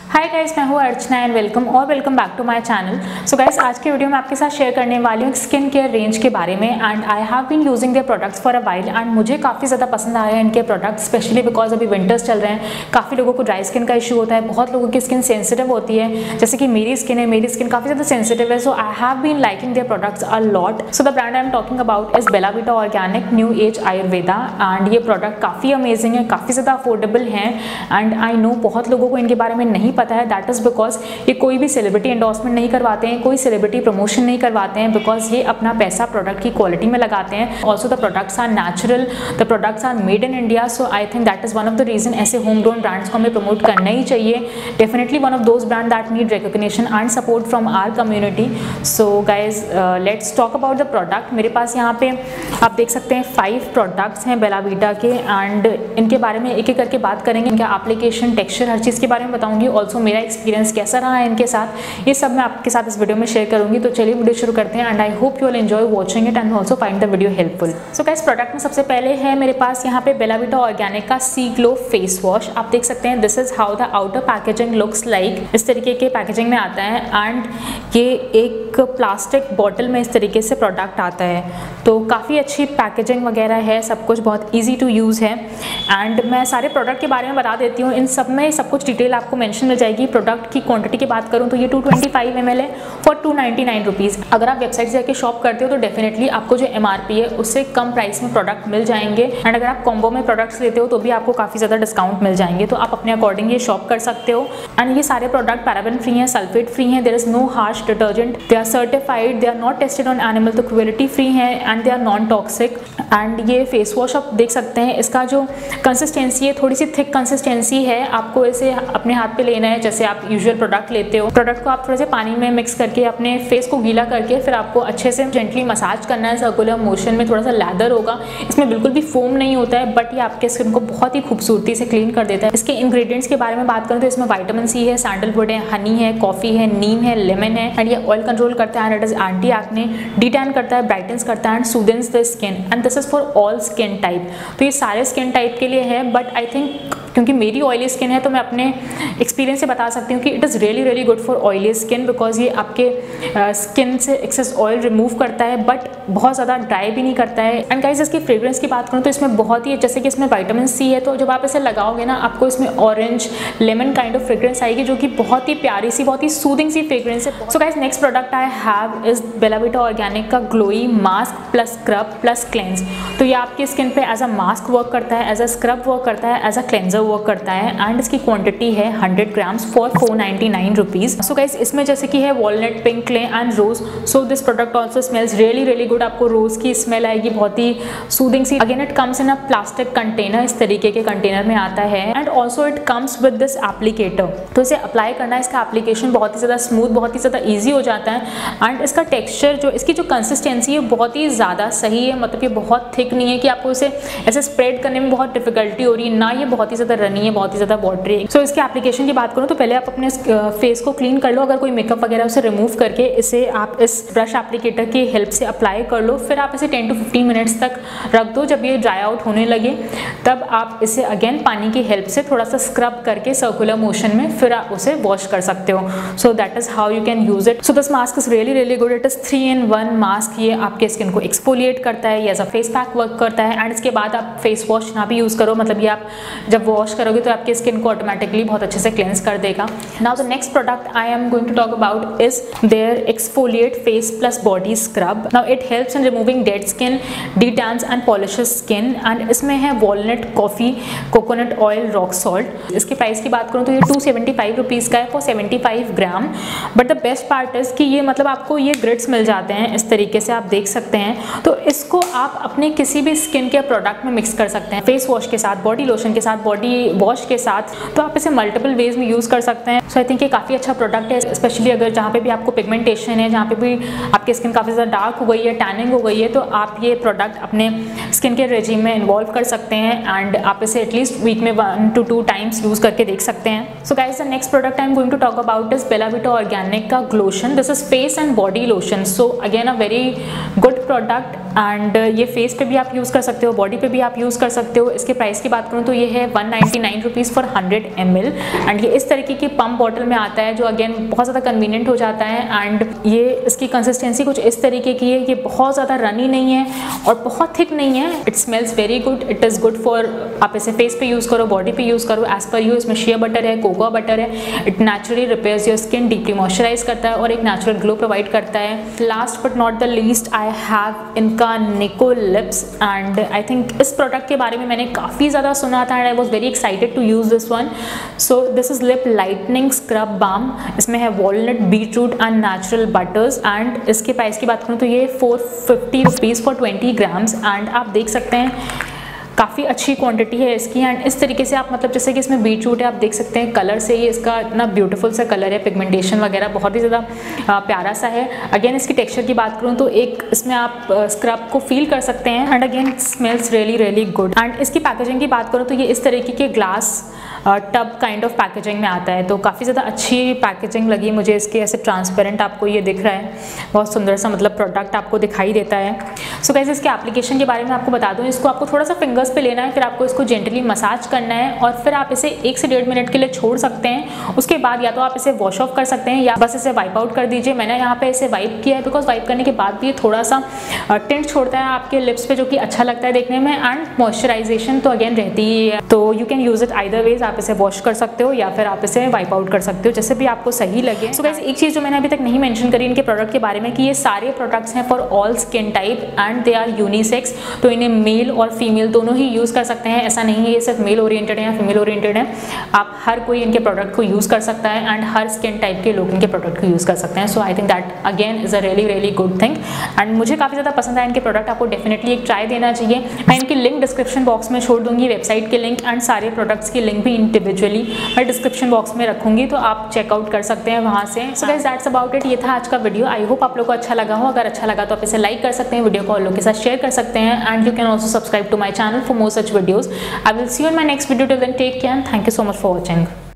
हाय guys, मैं हूँ Archana and welcome back to my channel. So guys, आज के वीडियो में आपके साथ शेयर करने वाली हूँ स्किन केयर रेंज के बारे में and I have been using their products for a while and मुझे काफ़ी ज़्यादा पसंद आया है इनके प्रोडक्ट्स, स्पेशली बिकॉज अभी विंटर्स चल रहे हैं। काफ़ी लोगों को ड्राई स्किन का इशू होता है, बहुत लोगों की स्किन सेंसिटिव होती है, जैसे कि मेरी स्किन है, मेरी स्किन काफ़ी ज़्यादा सेंसिटिव है। So I have been liking their products a lot. So the brand I am talking about is Bella Vita Organic new age Ayurveda and ये प्रोडक्ट काफ़ी अमेजिंग है, काफ़ी ज़्यादा अफोर्डेबल हैं एंड आई नो बहुत लोगों को इनके बारे में नहीं पता है। दैट इज़ बिकॉज ये कोई भी सेलिब्रिटी एंडोर्समेंट नहीं करवाते हैं, कोई सेलिब्रिटी प्रमोशन नहीं करवाते हैं, बिकॉज ये अपना पैसा प्रोडक्ट की क्वालिटी में लगाते हैं। Also the products are natural, the products are made in India. So I think that is one of the reason ऐसे होम ग्रोन ब्रांड्स को हमें प्रमोट करना ही चाहिए। Definitely one of those brand that need recognition and support from our community. So guys, let's talk about the product. मेरे पास यहाँ पे आप देख सकते हैं 5 प्रोडक्ट्स हैं बेला वीटा के एंड इनके बारे में एक एक करके बात करेंगे। इनका एप्लीकेशन, टेक्सचर, हर चीज़ के बारे में बताऊंगी। ऑल्सो मेरा एक्सपीरियंस कैसा रहा है इनके साथ, ये सब मैं आपके साथ इस वीडियो में शेयर करूंगी। तो चलिए वीडियो शुरू करते हैं and I hope you will enjoy watching it and also find the video helpful. So guys, product में सबसे पहले है मेरे पास यहाँ पे बेला वीटा ऑर्गेनिक का सी ग्लो फेस वॉश। आप देख सकते हैं this is how the outer packaging looks like. इस तरीके के पैकेजिंग में आता है एंड ये एक प्लास्टिक बॉटल में इस तरीके से प्रोडक्ट आता है। तो काफ़ी अच्छी पैकेजिंग वगैरह है, सब कुछ बहुत ईजी टू यूज़ है एंड मैं सारे प्रोडक्ट के बारे में बता देती हूँ। इन सब में सब कुछ डिटेल आपको मेंशन मिल जाएगी। प्रोडक्ट की क्वांटिटी की बात करूँ तो ये 225 ml है फॉर 299 रुपीज़। अगर आप वेबसाइट से जाके शॉप करते हो तो डेफिनेटली आपको जो MRP है उससे कम प्राइस में प्रोडक्ट मिल जाएंगे एंड अगर आप कॉम्बो में प्रोडक्ट्स लेते हो तो भी आपको काफ़ी ज़्यादा डिस्काउंट मिल जाएंगे। तो आप अपने अकॉर्डिंग ये शॉप कर सकते हो एंड ये सारे प्रोडक्ट पैराबेन फ्री हैं, सल्फेट फ्री हैं, there is no harsh detergent, they are certified, they are not tested on animal, तो क्रुएल्टी फ्री हैं and they are non toxic. And ये फेस वॉश आप देख सकते हैं, इसका जो कंसिस्टेंसी है थोड़ी सी थिक कंसिस्टेंसी है। आपको इसे अपने हाथ पे लेना है जैसे आप यूजुअल प्रोडक्ट लेते हो। प्रोडक्ट को आप थोड़े से पानी में मिक्स करके अपने फेस को गीला करके फिर आपको अच्छे से जेंटली मसाज करना है सर्कुलर मोशन में। थोड़ा सा लैदर होगा, इसमें बिल्कुल भी फोम नहीं होता है, बट ये आपके स्किन को बहुत ही खूबसूरती से क्लीन कर देता है। इसके इंग्रेडिएंट्स के बारे में बात करें तो इसमें विटामिन सी है, सैंडलवुड है, हनी है, कॉफी है, नीम है, लेमन है एंड ये ऑयल कंट्रोल करता है and it is anti acne, detan करता है, ब्राइटन्स करता है and soothens the skin and this is for all skin type. तो ये सारे स्किन टाइप के लिए है, बट आई थिंक क्योंकि मेरी ऑयली स्किन है तो मैं अपने एक्सपीरियंस से बता सकती हूँ कि it is really good for oily skin because ये आपके स्किन से एक्सेस ऑयल रिमूव करता है बट बहुत ज़्यादा ड्राई भी नहीं करता है। एंड गाइस, इसकी फ्रेग्रेंस की बात करूँ तो इसमें बहुत ही, जैसे कि इसमें विटामिन सी है तो जब आप इसे लगाओगे ना आपको इसमें orange lemon kind of fragrance आएगी जो कि बहुत ही प्यारी सी, बहुत ही सूदिंग सी फ्रेग्रेंस है। So guys, next product I have is Bella Vita Organic का glowy mask plus scrub plus cleanse. तो ये आपकी स्किन पे एज अ मास्क वर्क करता है, एज अ स्क्रब वर्क करता है, एज अ क्लेंजर वर्क करता है एंड इसकी क्वांटिटी है 100 grams for 499 rupees. So guys, इसमें जैसे कि है walnut, pink, clay and rose. So this product also smells really good. आपको रोज की स्मेल आएगी, बहुत ही सूदिंग सी। Again it comes in a plastic container, इस तरीके के कंटेनर में आता है and also it comes with this applicator. तो इसे अप्लाई करना है, इसका एप्लीकेशन बहुत ही ज़्यादा स्मूथ, बहुत ही ज़्यादा ईजी हो जाता है एंड इसका टेक्स्चर, जो इसकी जो कंसिस्टेंसी है बहुत ही ज़्यादा सही है। मतलब ये बहुत थिक नहीं है कि आपको इसे ऐसे स्प्रेड करने में बहुत डिफिकल्टी हो रही है, ना ये बहुत ही ज़्यादा रनी है, बहुत ही ज़्यादा वाटरी है। सो इसके एप्लीकेशन की बात करूँ तो पहले आप अपने फेस को क्लीन कर लो, अगर कोई मेकअप वगैरह उसे रिमूव करके इसे आप इस ब्रश एप्लीकेटर की हेल्प से अप्लाई कर लो। फिर आप इसे 10 to 15 मिनट्स तक रख दो। जब ये ड्राई आउट होने लगे तब आप इसे अगेन पानी की हेल्प से थोड़ा सा स्क्रब करके सर्कुलर मोशन में फिर आप उसे वॉश कर सकते हो। So that is how you can use it. So this mask is really good. It is 3-in-1 mask. ये आपके स्किन को एक्सफोलिएट करता है, ये as a face pack work करता है एंड इसके बाद आप फेस वॉश ना भी यूज करो, मतलब ये आप जब वॉश करोगे तो आपके स्किन को ऑटोमेटिकली बहुत अच्छे से क्लेंस कर देगा। Now the next product I am going to talk about is their exfoliate face plus body scrub. Now it helps in removing dead skin, detans and polishes skin and इसमें है walnut, coffee, coconut oil, rock salt. इसके price की बात करूँ तो ये 275 rupees का है for 75 gram. But the best part is कि ये मतलब आपको ये ग्रिड्स मिल जाते हैं इस तरीके से, आप देख सकते हैं। तो इसको आप अपने किसी भी स्किन के प्रोडक्ट में मिक्स कर सकते हैं, फेस वॉश के साथ, बॉडी लोशन के साथ, बॉडी वॉश के साथ। तो आप इसे मल्टीपल वेज में यूज़ कर सकते हैं। सो आई थिंक ये काफ़ी अच्छा प्रोडक्ट है, स्पेशली अगर जहाँ पे भी आपको पिगमेंटेशन है, जहाँ पे भी आपकी स्किन काफ़ी ज़्यादा डार्क हो गई है, टैनिंग हो गई है, तो आप ये प्रोडक्ट अपने स्किन केयर रेजिम में इन्वॉल्व कर सकते हैं एंड आप इसे एटलीस्ट वीक में 1 to 2 टाइम्स यूज़ करके देख सकते हैं। So guys, the next product I am going to talk about is Bella Vita Organic का glotion. This is face and body lotion. So again a very good product and ये face पे भी आप use कर सकते हो, body पे भी आप यूज़ कर सकते हो। इसके प्राइस की बात करूँ तो ये है 99 रुपीज़ फॉर 100 ml एंड ये इस तरीके की पम्प बॉटल में आता है जो अगेन बहुत ज़्यादा कन्वीनियंट हो जाता है एंड ये इसकी कंसिस्टेंसी कुछ इस तरीके की है, ये बहुत ज़्यादा रनी नहीं है और बहुत थिक नहीं है। It smells very good, it is good for, आप इसे फेस पे यूज़ करो, बॉडी पे यूज़ करो, एज पर यू। इसमें शिया बटर है, कोकोआ बटर है, it naturally repairs your skin, deeply moisturize करता है और एक नेचुरल ग्लो प्रोवाइड करता है। Last but not the least I have इनका Nico lips and I think इस प्रोडक्ट के बारे में मैंने काफ़ी ज़्यादा सुना था and I was very excited to use this one. So this is lip lightening scrub balm. इसमें है walnut, beetroot and natural butters and इसके प्राइस की बात करूँ तो ये 450 रुपीज़ फॉर 20 ग्राम्स एंड आप देख सकते हैं काफ़ी अच्छी क्वांटिटी है इसकी एंड इस तरीके से आप मतलब जैसे कि इसमें बीटरूट है, आप देख सकते हैं कलर से ही इसका इतना ब्यूटीफुल सा कलर है, पिगमेंटेशन वगैरह बहुत ही ज़्यादा प्यारा सा है। अगेन इसकी टेक्सचर की बात करूँ तो एक इसमें आप स्क्रब को फील कर सकते हैं and again smells really really good. And इसकी पैकेजिंग की बात करूँ तो ये इस तरीके के glass tub kind of packaging में आता है, तो काफ़ी ज़्यादा अच्छी पैकेजिंग लगी मुझे इसकी। ऐसे ट्रांसपेरेंट आपको ये दिख रहा है, बहुत सुंदर सा मतलब प्रोडक्ट आपको दिखाई देता है। सो गाइस इसके एप्लीकेशन के बारे में आपको बता दूं, इसको आपको थोड़ा सा फिंगर्स पे लेना है, फिर आपको इसको जेंटली मसाज करना है और फिर आप इसे 1 से 1.5 मिनट के लिए छोड़ सकते हैं। उसके बाद या तो आप इसे वॉश ऑफ कर सकते हैं या बस इसे वाइप आउट कर दीजिए। मैंने यहाँ पे इसे वाइप किया है बिकॉज वाइप करने के बाद भी ये थोड़ा सा टिंट छोड़ता है आपके लिप्स पे, जो कि अच्छा लगता है देखने में एंड मॉइस्चराइजेशन तो अगेन रहती ही है। तो you can use it either ways, आप इसे वॉश कर सकते हो या फिर आप इसे वाइप आउट कर सकते हो, जैसे भी आपको सही लगे। सो गाइस एक चीज़ जो मैंने अभी तक नहीं मेंशन करी इनके प्रोडक्ट के बारे में कि ये सारे प्रोडक्ट्स हैं for all skin type and they are unisex, तो इन्हें मेल और फीमेल दोनों ही यूज़ कर सकते हैं। ऐसा नहीं है ये सिर्फ मेल ओरिएंटेड है या फीमेल ओरिएंटेड है, आप हर कोई इनके प्रोडक्ट को यूज़ कर सकता है एंड हर स्किन टाइप के लोग इनके प्रोडक्ट को यूज़ कर सकते हैं। So I think that again is a really really good thing and मुझे काफ़ी ज़्यादा पसंद आया इनके प्रोडक्ट। आपको डेफिनेटली एक ट्राई देना चाहिए। मैं इनकी लिंक डिस्क्रिप्शन बॉक्स में छोड़ दूंगी, वेबसाइट के लिंक एंड सारे प्रोडक्ट्स की लिंक भी इंडिविजुअली मैं डिस्क्रिप्शन बॉक्स में रखूंगी, तो आप चेकआउट कर सकते हैं वहाँ से। So guys that's about it, ये था आज का वीडियो। आई होप आप लोग को अच्छा लगा हो। अगर अच्छा लगा तो आप इसे लाइक कर सकते हैं, वीडियो को और लोगों के साथ शेयर कर सकते हैं and you can also subscribe to my channel for more such videos. I will see you in my next video. Till then take care and thank you so much for watching.